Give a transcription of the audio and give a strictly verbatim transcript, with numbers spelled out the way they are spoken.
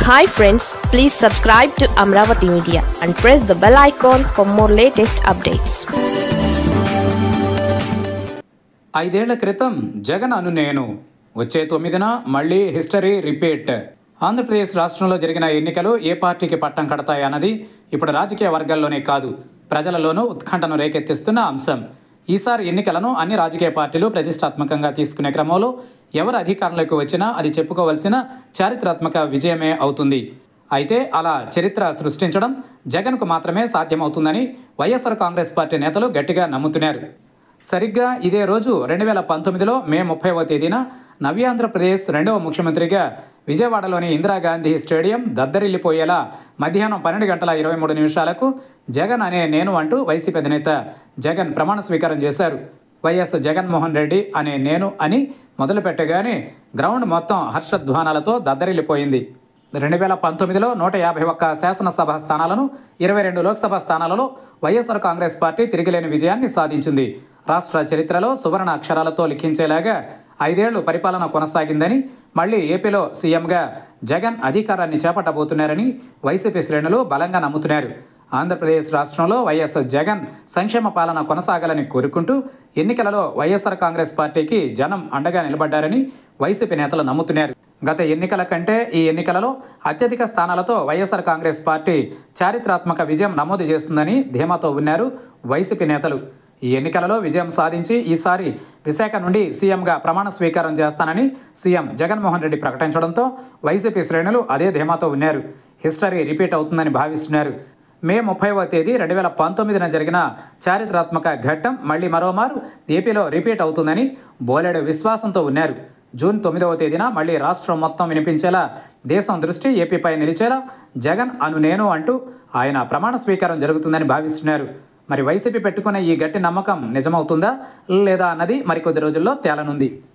Hi friends, please subscribe to Amravati Media and press the bell icon for more latest updates. ఐదేళ్ల క్రితం జగన్ అను నేను వచ్చే తొమ్మిదిన మళ్ళీ హిస్టరీ రిపీట్. ఆంధ్రప్రదేశ్ రాష్ట్రంలో జరిగిన ఎన్నికలు ఏ పార్టీకి పట్టం కడతాయి అన్నది ఇప్పుడు రాజకీయ వర్గాల్లోనే కాదు, ప్రజలలోనూ ఉత్కంఠను రేకెత్తిస్తున్న అంశం. ఈసారి ఎన్నికలను అన్ని రాజకీయ పార్టీలు ప్రతిష్టాత్మకంగా తీసుకునే క్రమంలో ఎవరు అధికారంలోకి వచ్చినా అది చెప్పుకోవాల్సిన చారిత్రాత్మక విజయమే అవుతుంది. అయితే అలా చరిత్ర సృష్టించడం జగన్కు మాత్రమే సాధ్యమవుతుందని వైఎస్ఆర్ కాంగ్రెస్ పార్టీ నేతలు గట్టిగా నమ్ముతున్నారు. సరిగ్గా ఇదే రోజు రెండు వేల పంతొమ్మిదిలో మే ముప్పైవ తేదీన నవ్యాంధ్రప్రదేశ్ రెండవ ముఖ్యమంత్రిగా విజయవాడలోని ఇందిరాగాంధీ స్టేడియం దద్దరిల్లిపోయేలా మధ్యాహ్నం పన్నెండు గంటల ఇరవై మూడు నిమిషాలకు జగన్ అనే నేను అంటూ వైసీపీ అధినేత జగన్ ప్రమాణ స్వీకారం చేశారు. వైఎస్ జగన్మోహన్ రెడ్డి అనే నేను అని మొదలుపెట్టగానే గ్రౌండ్ మొత్తం హర్షధ్వానాలతో దద్దరిల్లిపోయింది. రెండు వేల పంతొమ్మిదిలో నూట యాభై ఒక్క శాసనసభ స్థానాలను, ఇరవై రెండు లోక్సభ స్థానాలలో వైఎస్ఆర్ కాంగ్రెస్ పార్టీ తిరిగిలేని విజయాన్ని సాధించింది. రాష్ట్ర చరిత్రలో సువర్ణ అక్షరాలతో లిఖించేలాగా ఐదేళ్లు పరిపాలన కొనసాగిందని, మళ్లీ ఏపీలో సీఎంగా జగన్ అధికారాన్ని చేపట్టబోతున్నారని వైసీపీ శ్రేణులు బలంగా నమ్ముతున్నారు. ఆంధ్రప్రదేశ్ రాష్ట్రంలో వైఎస్ జగన్ సంక్షేమ పాలన కొనసాగాలని కోరుకుంటూ ఎన్నికలలో వైఎస్ఆర్ కాంగ్రెస్ పార్టీకి జనం అండగా నిలబడ్డారని వైసీపీ నేతలు నమ్ముతున్నారు. గత ఎన్నికల కంటే ఈ ఎన్నికలలో అత్యధిక స్థానాలతో వైఎస్ఆర్ కాంగ్రెస్ పార్టీ చారిత్రాత్మక విజయం నమోదు చేస్తుందని ధీమాతో ఉన్నారు వైసీపీ నేతలు. ఈ ఎన్నికలలో విజయం సాధించి ఈసారి విశాఖ నుండి సీఎంగా ప్రమాణ స్వీకారం చేస్తానని సీఎం జగన్మోహన్ రెడ్డి ప్రకటించడంతో వైసీపీ శ్రేణులు అదే ధీమాతో ఉన్నారు. హిస్టరీ రిపీట్ అవుతుందని భావిస్తున్నారు. మే ముప్పైవ తేదీ రెండు వేల పంతొమ్మిదిన జరిగిన చారిత్రాత్మక ఘట్టం మళ్లీ మరోమారు ఏపీలో రిపీట్ అవుతుందని బోలెడు విశ్వాసంతో ఉన్నారు. జూన్ తొమ్మిదవ తేదీన మళ్లీ రాష్ట్రం మొత్తం వినిపించేలా, దేశం దృష్టి ఏపీపై నిలిచేలా జగన్ అను నేను అంటూ ఆయన ప్రమాణ స్వీకారం జరుగుతుందని భావిస్తున్నారు. మరి వైసీపీ పెట్టుకున్న ఈ గట్టి నమ్మకం నిజమవుతుందా లేదా అన్నది మరికొద్ది రోజుల్లో తేలనుంది.